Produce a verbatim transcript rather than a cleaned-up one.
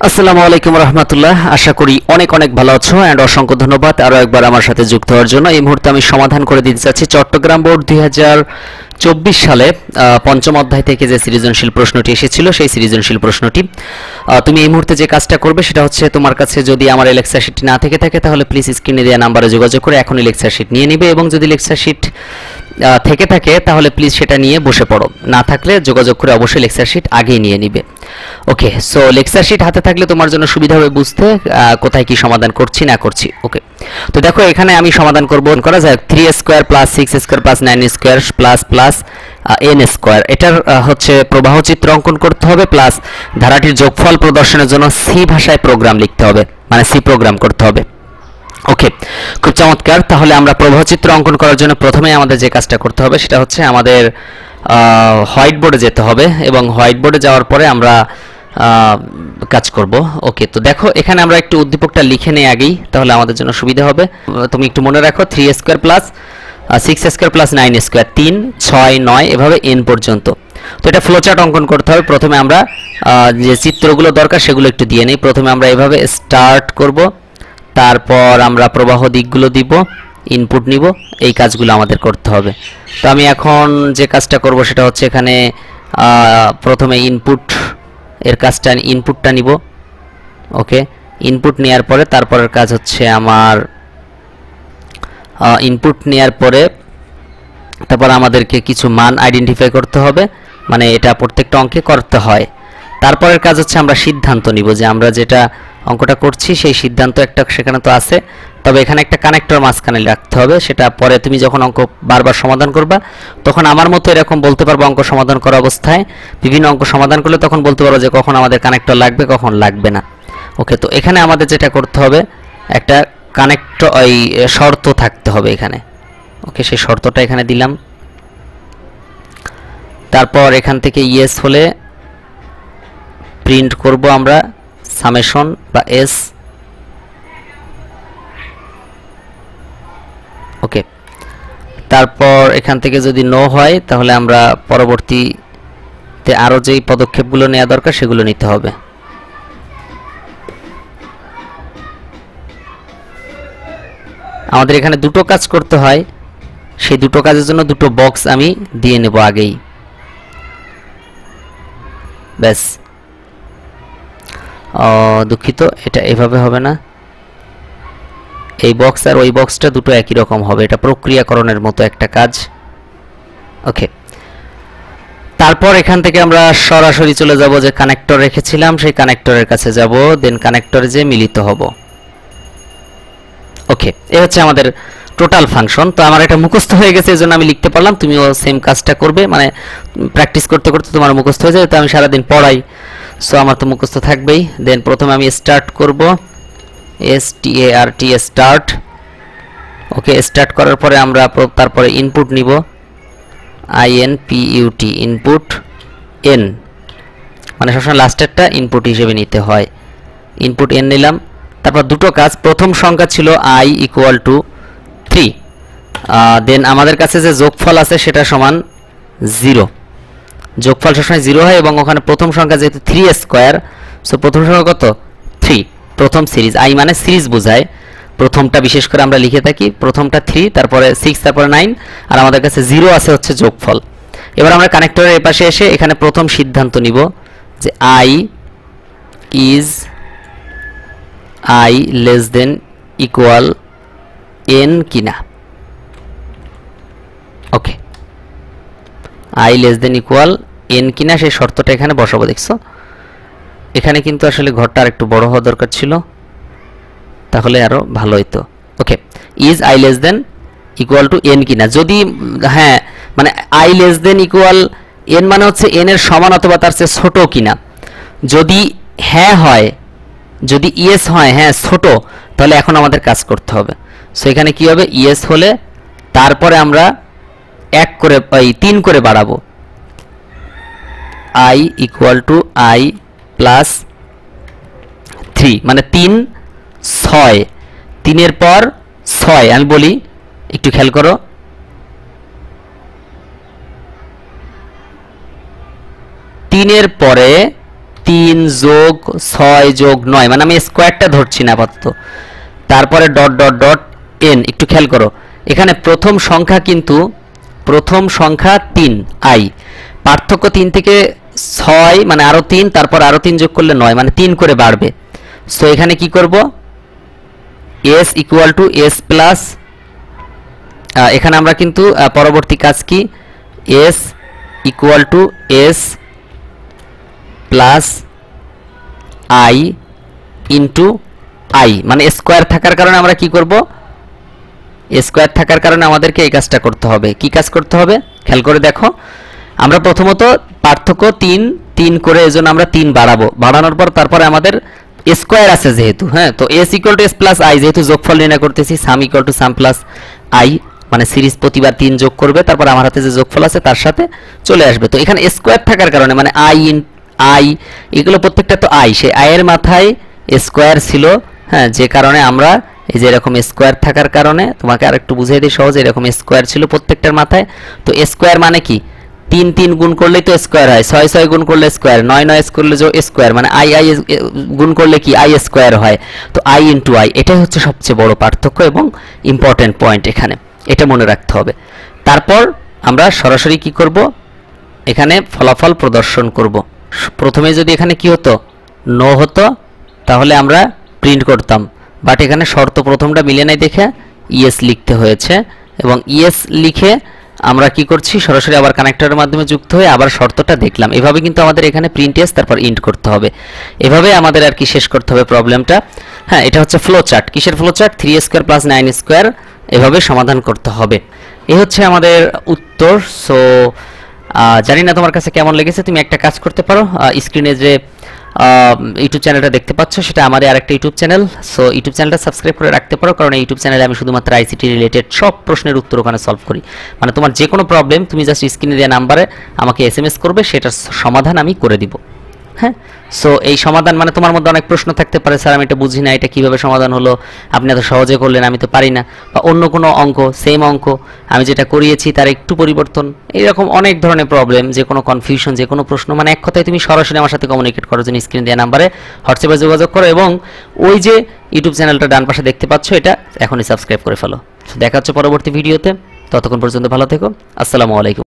আসসালামু আলাইকুম রহমতুল্লাহ। আশা করি অনেক অনেক ভালো আছো এন্ড অসংখ্য ধন্যবাদ আরো একবার আমার সাথে যুক্ত হওয়ার জন্য। এই মুহূর্তে আমি সমাধান করে দিতে চাচ্ছি চট্টগ্রাম বোর্ড দুই হাজার চব্বিশ সালে পঞ্চম অধ্যায় থেকে যে সৃজনশীল প্রশ্নটি এসেছিল সেই সৃজনশীল প্রশ্নটি। তুমি এই মুহূর্তে যে কাজটা করবে সেটা হচ্ছে, তোমার কাছে যদি আমার এই লেকচার শিটটি না থেকে থাকে তাহলে প্লিজ স্ক্রিনে দেওয়া নাম্বারে যোগাযোগ করে এখনই লেকচার শিট নিয়ে নিবে, এবং যদি লেকচার শিট থেকে থাকে তাহলে প্লিজ সেটা নিয়ে বসে পড়ো, না থাকলে যোগাযোগ করে অবশ্যই লেকচার শিট আগেই নিয়ে নিবে। ওকে, সো লেকচার শিট হাতে থাকলে তোমার জন্য সুবিধা হবে বুঝতে কোথায় কি সমাধান করছি না করছি। ওকে, তো দেখো এখানে আমি সমাধান করব, করা যায় three square plus six square plus nine square plus plus N square. এটার হচ্ছে প্রবাহ চিত্র অঙ্কন করতে হবে, প্লাস ধারাটির যোগফল প্রদর্শনের জন্য সি ভাষায় প্রোগ্রাম লিখতে হবে, মানে সি প্রোগ্রাম করতে হবে। ওকে, খুব চমৎকার। তাহলে আমরা প্রবাহ চিত্র অঙ্কন করার জন্য প্রথমে আমাদের যে কাজটা করতে হবে সেটা হচ্ছে আমাদের হোয়াইট বোর্ডে যেতে হবে, এবং হোয়াইট বোর্ডে যাওয়ার পরে আমরা কাজ করব। ওকে, তো দেখো এখানে আমরা একটু উদ্দীপকটা লিখে নেই আগেই, তাহলে আমাদের জন্য সুবিধা হবে। তুমি একটু মনে রাখো, three square plus six square plus nine square, তিন ছয় নয় এভাবে এন পর্যন্ত। তো এটা ফ্লোচার্ট অঙ্কন করতে হবে। প্রথমে আমরা যে চিত্রগুলো দরকার সেগুলো একটু দিয়ে নিই। প্রথমে আমরা এভাবে স্টার্ট করব, তারপর আমরা প্রবাহ দিকগুলো দিব, ইনপুট নিব, এই কাজগুলো আমাদের করতে হবে। তো আমি এখন যে কাজটা করব সেটা হচ্ছে, এখানে প্রথমে ইনপুট এর কাজটা ইনপুটটা নিব। ওকে, ইনপুট নেওয়ার পরে তারপরের কাজ হচ্ছে আমার ইনপুট নেওয়ার পরে তারপর আমাদেরকে কিছু মান আইডেন্টিফাই করতে হবে, মানে এটা প্রত্যেকটা অঙ্কে করতে হয়। তারপরের কাজ হচ্ছে আমরা সিদ্ধান্ত নিব যে আমরা যেটা অঙ্কটা করছি সেই সিদ্ধান্ত একটা সেখানে তো আছে, তবে এখানে একটা কানেক্টর মাঝখানে রাখতে হবে। সেটা পরে তুমি যখন অঙ্ক বারবার সমাধান করবা তখন আমার মতো এরকম বলতে পারবো, অঙ্ক সমাধান করা অবস্থায় বিভিন্ন অঙ্ক সমাধান করলে তখন বলতে পারবো যে কখন আমাদের কানেক্টর লাগবে কখন লাগবে না। ওকে, তো এখানে আমাদের যেটা করতে হবে, একটা কানেক্টর ওই শর্ত থাকতে হবে এখানে। ওকে, সেই শর্তটা এখানে দিলাম। তারপর এখান থেকে ইয়েস হলে প্রিন্ট করব আমরা সামেশন বা এস। ওকে, তারপর এখান থেকে যদি নো হয় তাহলে আমরা পরবর্তীতে আরো যেই পদক্ষেপগুলো নেওয়া দরকার সেগুলো নিতে হবে। আমাদের এখানে দুটো কাজ করতে হয়, সেই দুটো কাজের জন্য দুটো বক্স আমি দিয়ে নেব আগেই, ব্যাস। দুঃখিত, এটা এভাবে হবে না, এই বক্স আর ওই বক্সটা দুটো একই রকম হবে, এটা প্রক্রিয়াকরণের মতো একটা কাজ। ওকে, তারপর এখান থেকে আমরা সরাসরি চলে যাব যে কানেক্টর রেখেছিলাম সেই কানেক্টরের কাছে যাব, দেন কানেক্টরে যে মিলিত হব। ওকে, এই হচ্ছে আমাদের টোটাল ফাংশন। তো আমার এটা মুখস্থ হয়ে গেছে, এই জন্য আমি লিখতে পারলাম, তুমিও সেম কাজটা করবে, মানে প্র্যাকটিস করতে করতে তোমার মুখস্থ হয়ে যাবে। তো আমি সারাদিন পড়াই, সো আমার তো মুখস্থ থাকবেই। দেন প্রথমে আমি স্টার্ট করব, S T A R T start. Okay, start করার পরে আমরা তারপরে ইনপুট নিব, I N P U T, input N, মানে সবসময় লাস্টেরটা ইনপুট হিসেবে নিতে হয়। ইনপুট এন নিলাম। তারপর দুটো কাজ, প্রথম সংখ্যা ছিল I equal to three, then আমাদের কাছে যে যোগফল আছে সেটা সমান জিরো। যোগফল সবসময় জিরো হয়, এবং ওখানে প্রথম সংখ্যা যেহেতু থ্রি স্কোয়ার, সো প্রথম সংখ্যা কত? থ্রি। প্রথম সিরিজ, আই মানে সিরিজ বোঝায়, প্রথমটা বিশেষ করে আমরা লিখে থাকি, প্রথমটা থ্রি, তারপরে সিক্স, তারপরে নাইন, আর আমাদের কাছে জিরো আছে হচ্ছে যোগফল। এবার আমরা কানেক্টরের এপাশে এসে এখানে প্রথম সিদ্ধান্ত নিব যে I is I less than equal N কিনা। Okay, I less than equal N কিনা সেই শর্তটা এখানে বসাবো। দেখছো এখানে কিন্তু আসলে ঘরটা আর একটু বড় হওয়া দরকার ছিল, তাহলে আরো ভালো হইতো। Okay, is I less than equal to N কিনা, যদি হ্যাঁ মানে I less than equal N মানে হচ্ছে এন এর সমান অথবা তার চেয়ে ছোট কিনা। যদি হ্যাঁ হয়, যদি ইয়েস হয় হ্যাঁ ছোট, তাহলে এখন আমাদের কাজ করতে হবে। সো এখানে কি হবে, ইয়েস হলে তারপরে আমরা এক করে এই তিন করে বাড়াবো, I equal to I plus three, মানে তিন ছয়, তিনের পর ছয়। আমি বলি একটু খেয়াল করো, তিনের পরে তিন যোগ ছয় যোগ নয়, মানে আমি স্কোয়ারটা ধরছি না আপাতত। তারপরে ডট ডট ডট এন। একটু খেয়াল করো, এখানে প্রথম সংখ্যা কিন্তু প্রথম সংখ্যা তিন আই, পার্থক্য তিন থেকে ছয় মানে আরো তিন, তারপর আরো তিন যোগ করলে নয়, মানে তিন করে বাড়বে। সো এখানে কি করব, S equal to S plus, এখানে আমরা কিন্তু পরবর্তী কাজ কি, S equal to S plus I into I, মানে স্কোয়ার থাকার কারণে আমরা কি করব, স্কোয়ার থাকার কারণে আমাদেরকে এই কাজটা করতে হবে। কি কাজ করতে হবে খেয়াল করে দেখো, আমরা প্রথমত পার্থক্য তিন তিন করে এজন্য আমরা তিন বাড়াবো, বাড়ানোর পর তারপরে আমাদের স্কোয়ার আছে যেহেতু, হ্যাঁ, তো S equal to S plus I, যেহেতু যোগফল নির্ণয় করতেছি, sum equal to sum plus I, মানে সিরিজ প্রতিবার তিন যোগ করবে, তারপর আমার হাতে যে যোগফল আছে তার সাথে চলে আসবে। তো এখানে স্কোয়ার থাকার কারণে মানে আই ইন আই, এগুলো প্রত্যেকটা তো আই, সেই আয়ের মাথায় স্কোয়ার ছিল, হ্যাঁ, যে কারণে আমরা এই যে এরকম স্কোয়ার থাকার কারণে, তোমাকে আর একটু বুঝিয়ে দিই সহজে, এরকম স্কোয়ার ছিল প্রত্যেকটার মাথায়। তো স্কোয়ার মানে কি, তিন তিন গুণ করলেই তো স্কোয়ার হয়, ছয় ছয় গুণ করলে স্কোয়ার, নয় নয় করলে যে স্কোয়ার, মানে আই আই গুণ করলে কি আই স্কোয়ার হয়। তো আই ইন্টু আই, এটাই হচ্ছে সবচেয়ে বড় পার্থক্য এবং ইম্পর্টেন্ট পয়েন্ট এখানে, এটা মনে রাখতে হবে। তারপর আমরা সরাসরি কি করব, এখানে ফলাফল প্রদর্শন করব। প্রথমে যদি এখানে কি হতো, নো হতো, তাহলে আমরা প্রিন্ট করতাম, বাট এখানে শর্ত প্রথমটা মিলে নাই দেখে ইয়েস লিখতে হয়েছে, এবং ইয়েস লিখে আমরা কি করছি, সরাসরি আবার কানেক্টরের মাধ্যমে যুক্ত হয়ে আবার শর্তটা দেখলাম। এভাবে কিন্তু আমাদের এখানে প্রিন্ট এস তারপর ইন্ট করতে হবে, এভাবে আমাদের আর কি শেষ করতে হবে প্রবলেমটা। হ্যাঁ, এটা হচ্ছে ফ্লো চার্ট। কিসের flow chart, three square plus nine square, এভাবে সমাধান করতে হবে। এই হচ্ছে আমাদের উত্তর। সো জানি না তোমার কাছে কেমন লেগেছে, তুমি একটা কাজ করতে পারো, স্ক্রিনে যে ইউটিউব চ্যানেলটা দেখতে পাচ্ছ সেটা আমাদের আরেকটা ইউটিউব চ্যানেল। সো ইউটিউব চ্যানেলটা সাবস্ক্রাইব করে রাখতে পারো, কারণ এই ইউটিউব চ্যানেলে আমি শুধুমাত্র আইসিটি রিলেটেড সব প্রশ্নের উত্তর ওখানে সলভ করি। মানে তোমার যে কোনো প্রবলেম তুমি জাস্ট স্ক্রিনে দেওয়া নাম্বারে আমাকে এস এম এস করবে, সেটার সমাধান আমি করে দিব। হ্যাঁ, সো এই সমাধান মানে তোমার মধ্যে অনেক প্রশ্ন থাকতে পারে, স্যার আমি এটা বুঝি না, এটা কিভাবে সমাধান হলো, আপনি এত সহজে করলেন, আমি তো পারি না, বা অন্য কোনো অঙ্ক সেম অঙ্ক আমি যেটা করিয়েছি তার একটু পরিবর্তন, এইরকম অনেক ধরনের প্রবলেম, যে কোনো কনফিউশন, যে কোনো প্রশ্ন, মানে এক কথায় তুমি সরাসরি আমার সাথে কমিউনিকেট করার জন্য স্ক্রিন দেওয়া নাম্বারে হোয়াটসঅ্যাপে যোগাযোগ করো, এবং ওই যে ইউটিউব চ্যানেলটা ডান পাশে দেখতে পাচ্ছ এটা এখনই সাবস্ক্রাইব করে ফেলো। দেখা হচ্ছে পরবর্তী ভিডিওতে, ততক্ষণ পর্যন্ত ভালো থেকো, আসসালামু আলাইকুম।